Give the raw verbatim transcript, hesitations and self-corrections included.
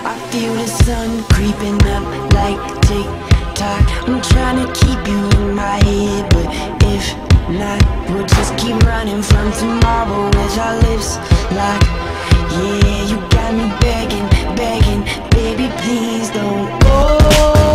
I feel the sun creeping up like tick-tock. I'm trying to keep you in my head, but if not, we'll just keep running from tomorrow as our lips lock. Yeah, you got me begging, begging, baby, please don't go.